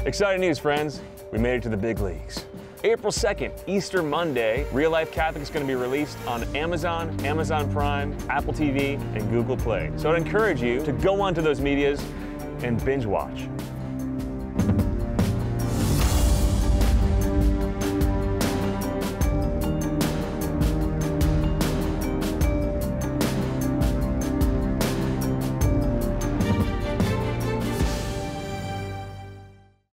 Exciting news, friends. We made it to the big leagues. April 2nd, Easter Monday, Real Life Catholic is going to be released on Amazon, Amazon Prime, Apple TV, and Google Play. So I'd encourage you to go onto those medias and binge watch.